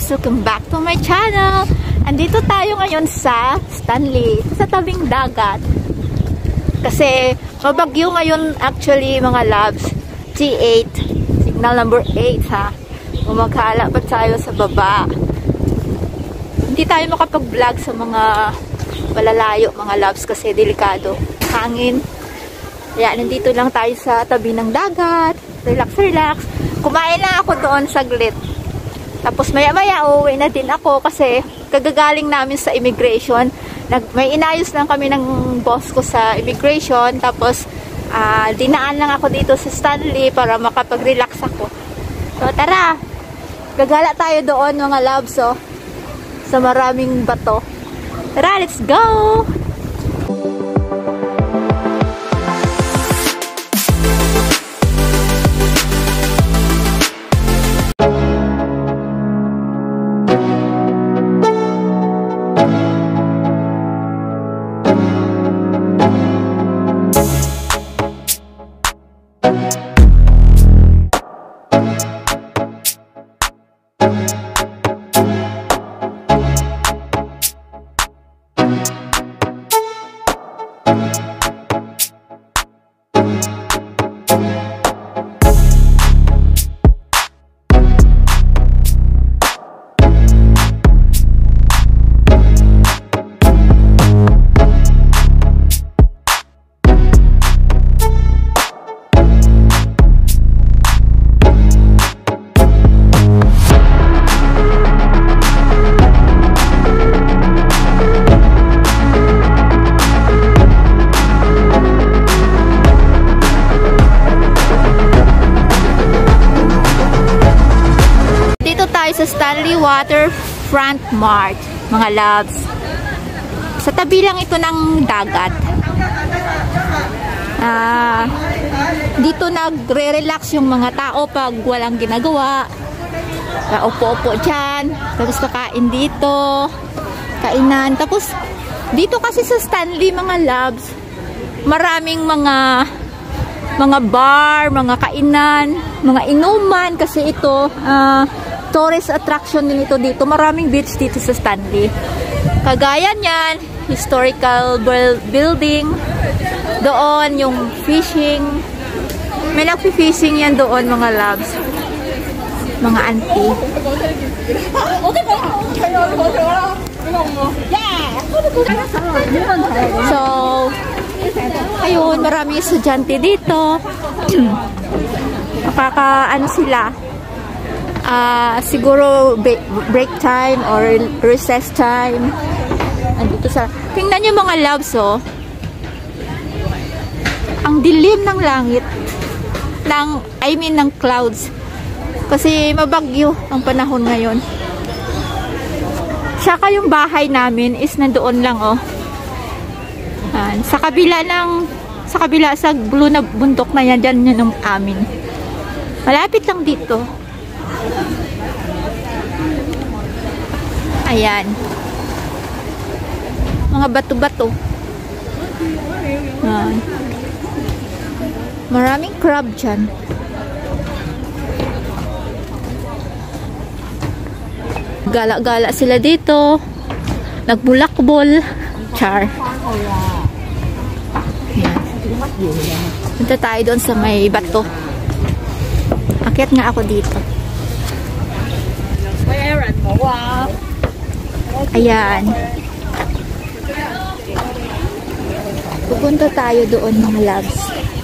loves! Welcome back to my channel! Andito tayo ngayon sa Stanley, sa tabing dagat. Kasi mabagyo ngayon actually mga loves. G8, signal number 8 ha. Umaghala pa tayo sa baba. Hindi tayo makapag-vlog sa mga malalayo mga loves kasi delikado. Hangin. Kaya nandito lang tayo sa tabi ng dagat. Relax, relax. Kumain na ako doon saglit. Tapos maya-maya uuwi na din ako kasi kagagaling namin sa immigration. May inayos lang kami ng boss ko sa immigration. Tapos dinaan lang ako dito sa Stanley para makapag-relax ako. So tara, gagala tayo doon mga loves sa maraming bato. Tara, let's go! Sa Stanley Waterfront Mart mga loves, sa tabi lang ito ng dagat. Dito nagre-relax yung mga tao pag walang ginagawa. Upo-upo dyan, tapos kakain dito, kainan. Tapos dito kasi sa Stanley mga loves, maraming mga bar, mga kainan, mga inuman kasi ito tourist attraction din ito dito. Maraming beach dito sa Stanley. Kagaya niyan, historical building. Doon yung fishing. May nagpi-fishing yan doon mga loves. Mga auntie. So, ayun, maraming estudyante dito. Ano sila? Siguro break time or recess time. Andito sa tingnan niyo mga loves ang dilim ng langit ng clouds kasi mabagyo ang panahon ngayon. Saka yung bahay namin is nandoon lang sa kabila sa blue na bundok na yan, dyan yun ang amin. Malapit lang dito. Ayan. Mga bato-bato. Maraming crab dyan. Gala-gala sila dito. Nagbulakbol. Char. Ayan. Punta tayo doon sa may bato. Akyat nga ako dito. Ayan. Pupunta tayo doon mga loves.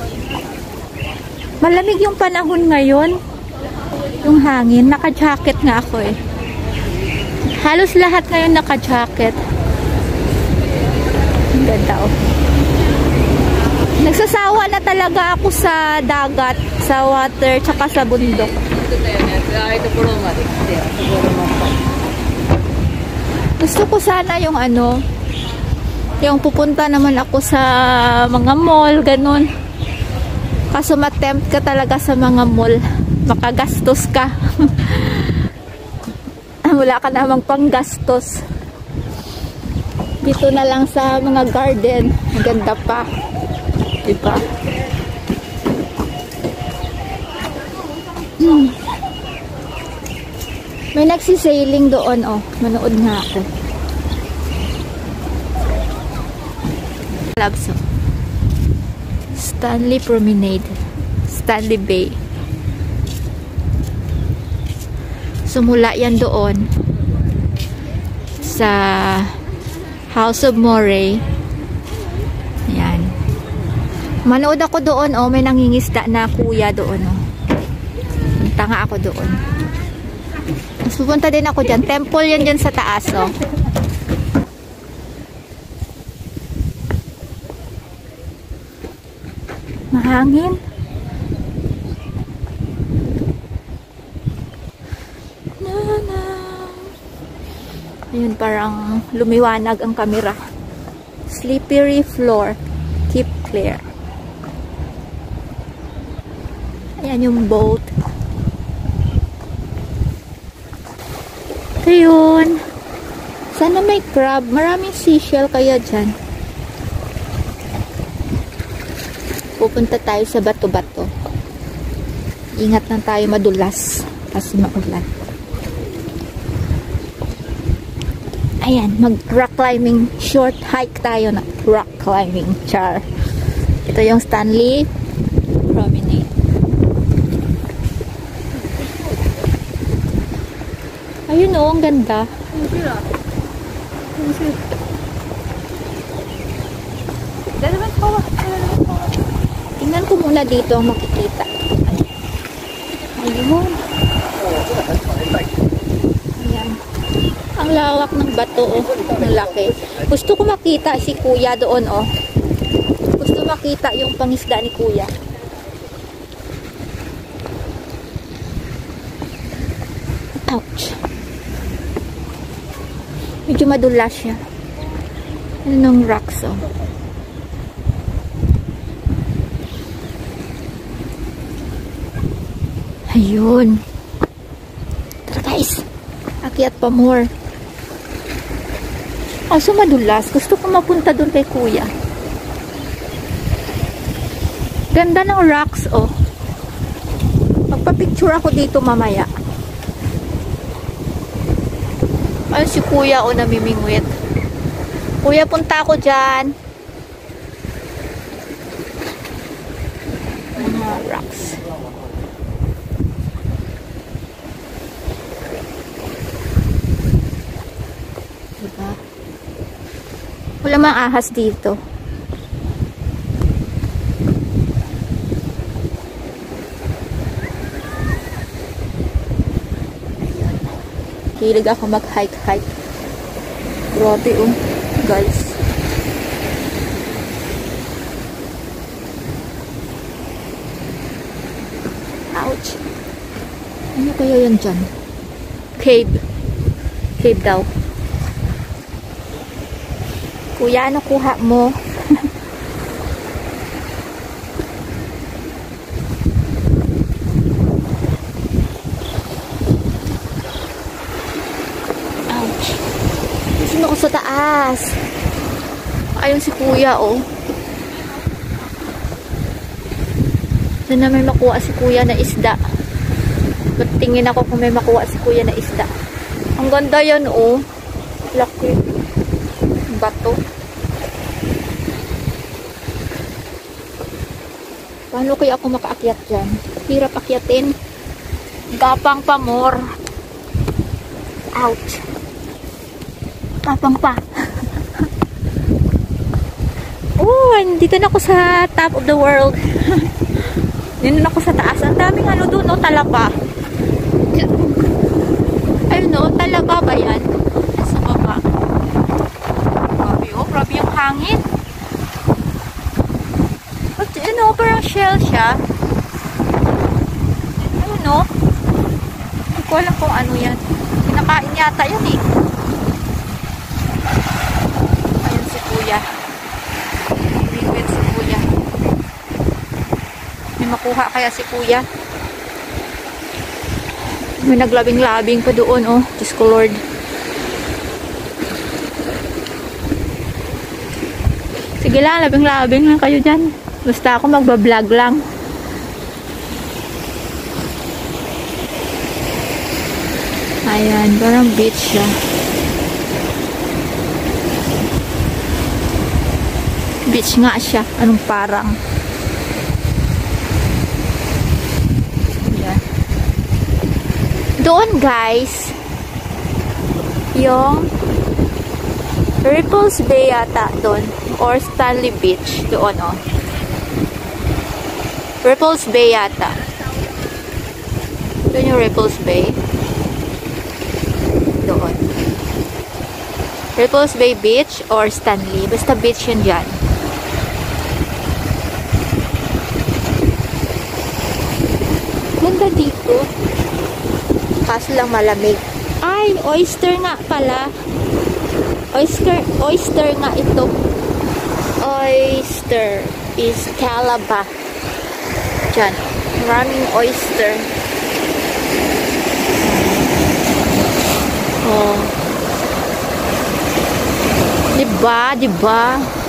Malamig yung panahon ngayon. Yung hangin. Naka-jacket nga ako Halos lahat ngayon naka-jacket. Ang ganda Nagsasawa na talaga ako sa dagat, sa water, tsaka sa bundok. Gusto ko sana yung yung pupunta naman ako sa mga mall, ganun. Kaso ma-tempt ka talaga sa mga mall. Makagastos ka. Wala ka namang panggastos. Dito na lang sa mga garden. Maganda pa. Diba? May nagsisailing doon, oh. Manood nga ako. Labso. Stanley Promenade. Stanley Bay. Sumula yan doon sa House of Moray. Ayan. Manood ako doon, oh. May nangingisda na kuya doon, oh. Punta nga ako doon. Mas pupunta din ako dyan. Temple yan dyan sa taas, oh. Mahangin. Ayun, parang lumiwanag ang kamera. Slippery floor. Keep clear. Ayan yung boat. Ayun. Sana may crab. Maraming seashell kaya dyan. Pupunta tayo sa bato-bato. Ingat lang tayo madulas kasi maulan. Ayan, mag-rock climbing. Short hike tayo na rock climbing. Char. Ito yung Stanley Promenade. Ayun o, ang ganda. Tingnan ko muna dito ang makikita. Ayun. Ayan. Ang lawak ng bato, oh. Ang laki. Gusto ko makita si kuya doon, oh. Gusto makita yung pangisda ni kuya. Ouch. Medyo madulas siya. Anong rocks, oh. Ayun. Tara guys. Akyat pa more. So madulas. Gusto ko mapunta doon kay kuya. Ganda ng rocks, oh. Magpa-picture ako dito mamaya. Ayun si kuya, oh, namimingwit. Kuya, punta ako dyan. Mga rocks. Diba? Wala mang ahas dito. Hilig ako mag-hike-hike. Grabe, oh, guys. Ouch. Ano kaya yan dyan? Cave. Cave daw. Kuya, ano kuha mo? Ouch. Gusto ako sa taas. Ayun si kuya, oh. Sana may makuha si kuya na isda. Tingin ako kung may makuha si kuya na isda. Ang ganda yan, oh. Laki. Bato. Paano kaya ako makaakyat dyan? Hirap akyatin. Gapang pa more. Ouch. Gapang pa. Oh, dito na ako sa top of the world. Dito na ako sa taas. Ang daming ano doon, no? Talaba. Ayun, no? Talaba ba yan? Sa baba. Grabe, oh. Grabe yung hangin. At yun, no? Parang shell siya. Ayun, no? Hindi ko alam kung ano yan. Pinakain yata yan, eh. Ayun si kuya. Limit si kuya. May makuha kaya si kuya. May naglabing-labing pa doon, oh. Diyos ko Lord. Sige lang, labing-labing lang kayo dyan. Basta ako magbablog lang. Ayan, parang beach siya. Beach nga siya. Anong parang? Ayan. Doon guys, yung Ripples Bay yata doon. Or Stanley Beach. Doon oh. Ripples Bay yata. Doon yung Ripples Bay. Doon. Ripples Bay Beach or Stanley. Basta beach yun dyan. Ganda dito. Kaso lang malamig. Ay, oyster nga pala. Oyster nga ito. Oyster is Calaba. Diyan. Maraming oyster. Oh. Diba? Diba?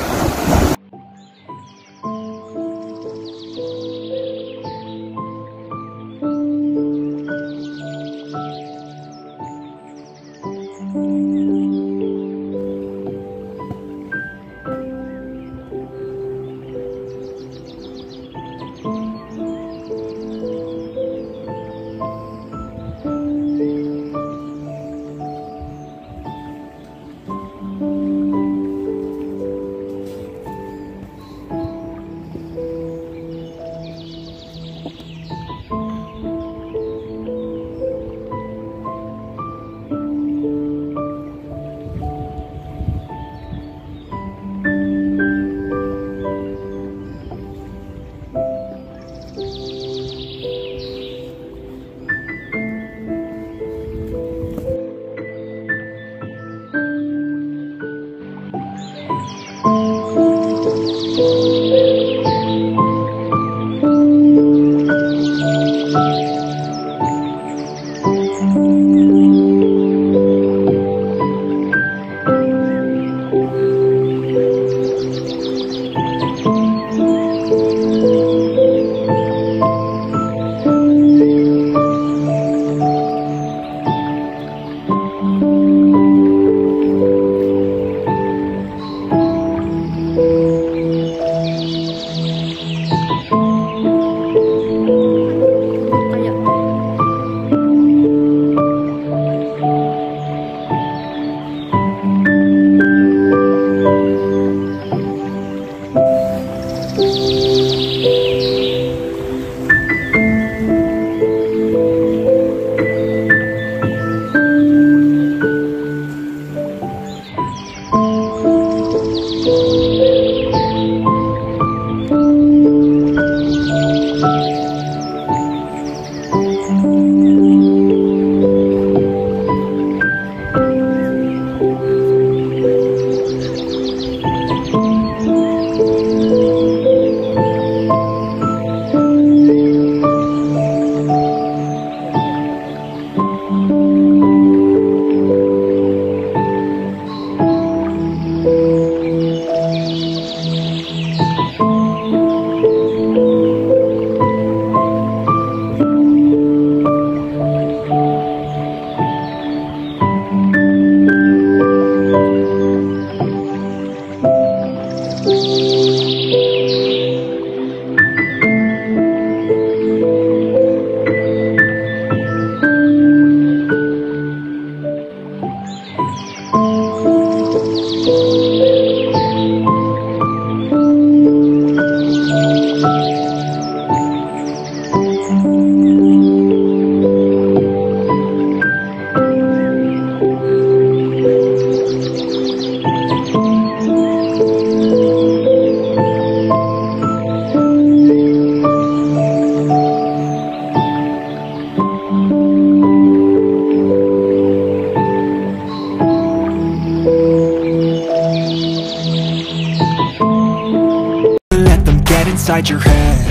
inside your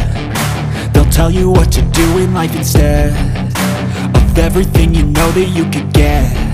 head. They'll tell you what to do in life instead of everything you know that you could get.